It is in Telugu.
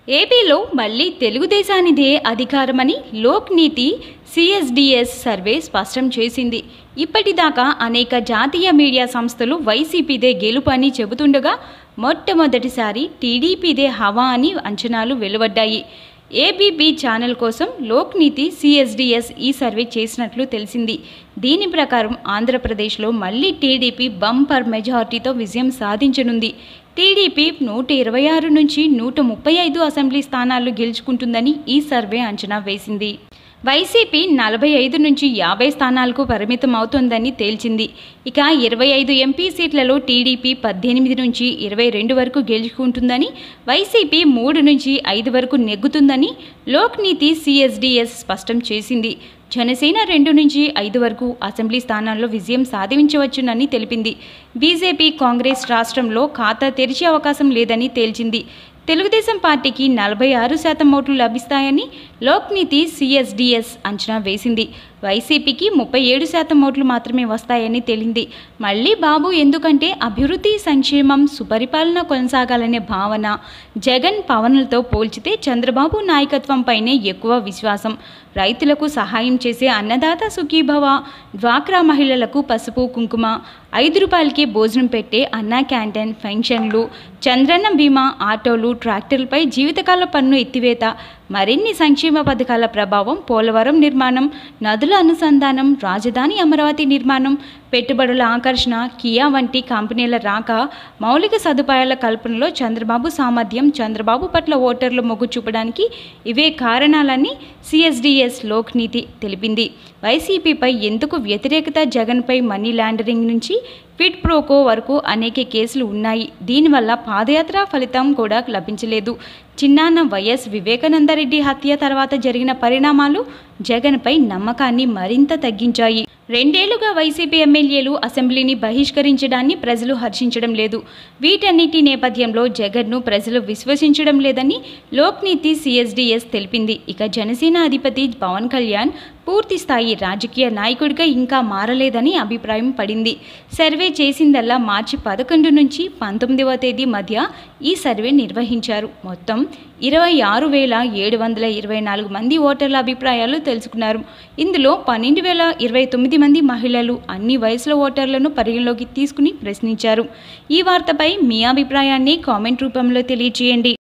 ఏపీలో మళ్లీ తెలుగుదేశానిదే అధికారమని లోక్ నీతి సిఎస్డిఎస్ సర్వే స్పష్టం చేసింది. ఇప్పటిదాకా అనేక జాతీయ మీడియా సంస్థలు వైసీపీదే గెలుపు అని చెబుతుండగా మొట్టమొదటిసారి టీడీపీదే హవా అని అంచనాలు వెలువడ్డాయి. ఏబీపీ ఛానల్ కోసం లోక్ నీతి సిఎస్డిఎస్ ఈ సర్వే చేసినట్లు తెలిసింది. దీని ప్రకారం ఆంధ్రప్రదేశ్లో మళ్లీ టీడీపీ బంపర్ మెజారిటీతో విజయం సాధించనుంది. టీడీపీ 126 నుంచి 135 అసెంబ్లీ స్థానాలు గెలుచుకుంటుందని ఈ సర్వే అంచనా వేసింది. వైసీపీ 45 నుంచి 50 స్థానాలకు పరిమితం అవుతోందని తేల్చింది. ఇక 25 ఎంపీ సీట్లలో టీడీపీ 18 నుంచి 22 వరకు గెలుచుకుంటుందని, వైసీపీ 3 నుంచి 5 వరకు నెగ్గుతుందని లోక్ నీతి సిఎస్డిఎస్ స్పష్టం చేసింది. జనసేన 2 నుంచి 5 వరకు అసెంబ్లీ స్థానాల్లో విజయం సాధించవచ్చునని తెలిపింది. బీజేపీ, కాంగ్రెస్ రాష్ట్రంలో ఖాతా తెరిచే అవకాశం లేదని తేల్చింది. తెలుగుదేశం పార్టీకి 46% ఓట్లు లభిస్తాయని లోక్ నీతి సిఎస్డిఎస్ అంచనా వేసింది. వైసీపీకి 37% ఓట్లు మాత్రమే వస్తాయని తేలింది. మళ్లీ బాబు ఎందుకంటే అభివృద్ధి, సంక్షేమం, సుపరిపాలన కొనసాగాలనే భావన. జగన్, పవన్లతో పోల్చితే చంద్రబాబు నాయకత్వంపైనే ఎక్కువ విశ్వాసం. రైతులకు సహాయం చేసే అన్నదాత సుఖీభవ, డ్వాక్రా మహిళలకు పసుపు కుంకుమ, 5 రూపాయలకే భోజనం పెట్టే అన్నా క్యాంటీన్, పెన్షన్లు, చంద్రన్న బీమా, ఆటోలు, ట్రాక్టర్లపై జీవితకాల పన్ను ఎత్తివేత, మరిన్ని సంక్షేమ పథకాల ప్రభావం, పోలవరం నిర్మాణం, నదుల అనుసంధానం, రాజధాని అమరావతి నిర్మాణం, పెట్టుబడుల ఆకర్షణ, కియా వంటి కంపెనీల రాక, మౌలిక సదుపాయాల కల్పనలో చంద్రబాబు సామర్థ్యం, చంద్రబాబు పట్ల ఓటర్లు మొగ్గు చూపడానికి ఇవే కారణాలని సిఎస్డిఎస్ లోక్ నీతి తెలిపింది. వైసీపీపై ఎందుకు వ్యతిరేకత? జగన్పై మనీ లాండరింగ్ నుంచి క్విడ్ ప్రోకో వరకు అనేక కేసులు ఉన్నాయి. దీనివల్ల పాదయాత్ర ఫలితం కూడా లభించలేదు. చిన్నాన్న వైఎస్ వివేకానందరెడ్డి హత్య తర్వాత జరిగిన పరిణామాలు జగన్పై నమ్మకాన్ని మరింత తగ్గించాయి. 2 ఏళ్లుగా వైసీపీ ఎమ్మెల్యేలు అసెంబ్లీని బహిష్కరించడాన్ని ప్రజలు హర్షించడం లేదు. వీటన్నిటి నేపథ్యంలో జగన్ను ప్రజలు విశ్వసించడం లేదని లోక్ నీతి సిఎస్డిఎస్ తెలిపింది. ఇక జనసేన అధిపతి పవన్ కళ్యాణ్ పూర్తి స్థాయి రాజకీయ నాయకుడిగా ఇంకా మారలేదని అభిప్రాయం పడింది. సర్వే చేసిందల్లా మార్చి 11 నుంచి 19వ తేదీ మధ్య ఈ సర్వే నిర్వహించారు. మొత్తం 26,724 మంది ఓటర్ల అభిప్రాయాలు తెలుసుకున్నారు. ఇందులో 12,029 మంది మహిళలు, అన్ని వయసుల ఓటర్లను పరిగణలోకి తీసుకుని ప్రశ్నించారు. ఈ వార్తపై మీ అభిప్రాయాన్ని కామెంట్ రూపంలో తెలియజేయండి.